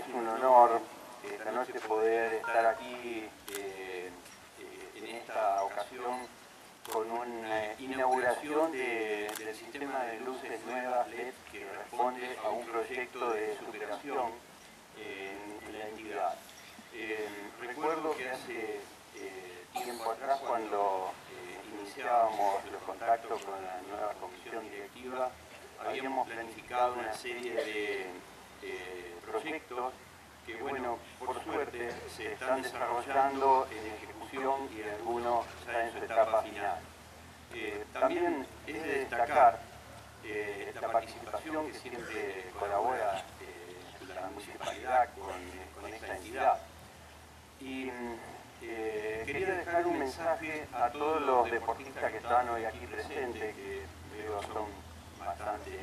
es un honor esta noche poder estar aquí en esta ocasión con una inauguración del sistema de luces nuevas LED que responde a un proyecto de superación en la entidad. Recuerdo que hace tiempo atrás, cuando iniciábamos los contactos con la nueva comisión directiva, habíamos planificado una serie de proyectos que, bueno, por suerte se están desarrollando en ejecución y algunos ya en su etapa final. También es de destacar la participación que siempre colabora la municipalidad con esta entidad. Y quería dejar un mensaje a todos los deportistas que están hoy aquí presentes, que veo son bastante,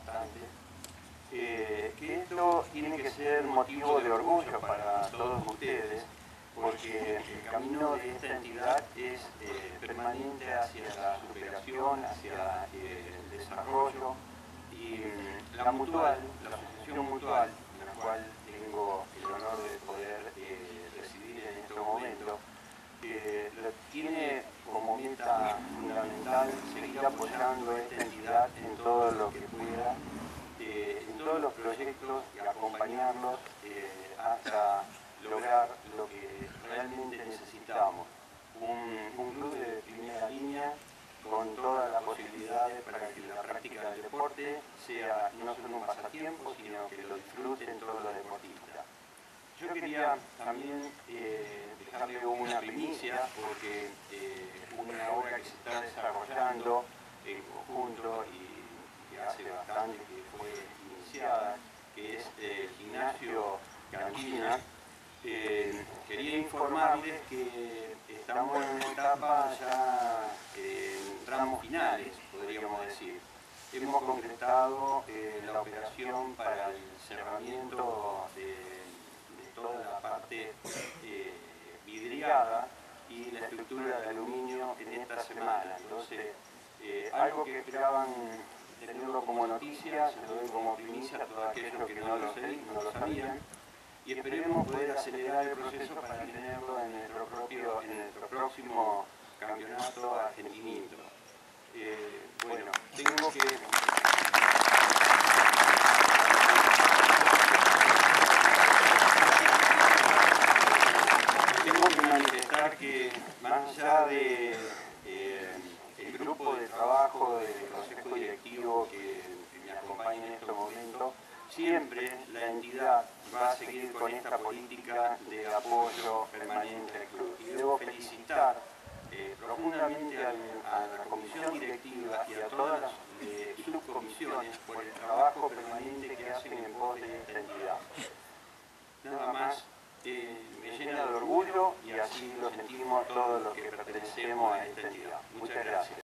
que esto tiene que ser motivo de orgullo para todos ustedes, porque el camino de esta entidad es permanente hacia la superación, hacia el desarrollo, y la Mutual, la Asociación Mutual, en la cual tengo el honor de poder residir en este momento, tiene como meta fundamental seguir apoyando a esta entidad en todo lo que pueda, en todos los proyectos, y acompañarlos hasta lograr lo que realmente necesitamos. Un club de primera línea con todas las posibilidades para que la práctica del deporte sea no solo un pasatiempo, sino que lo disfruten todos los deportistas. Yo quería también dejarle una primicia, porque una obra que se está desarrollando en conjunto y que hace bastante que fue iniciada, que es el gimnasio Canchina. Quería informarles que estamos en una etapa ya en tramos finales, podríamos decir. Hemos concretado la operación para el cerramiento de toda la parte vidriada y la estructura de aluminio en esta semana. Entonces, algo que esperaban tenerlo como noticia, se lo doy como primicia a todos aquellos que no lo sabían, y esperemos poder acelerar el proceso para tenerlo en nuestro próximo campeonato argentinito. Bueno, tengo que manifestar que, más allá de el grupo de trabajo del Consejo Directivo que me acompaña en este momento, siempre la entidad va a seguir con esta política de apoyo permanente al club. Y debo felicitar profundamente a la comisión directiva y a todas las subcomisiones por el trabajo permanente que hacen en pos de esta entidad. Nada más, me llena de orgullo, y así lo sentimos todos los que pertenecemos a esta entidad. Muchas gracias.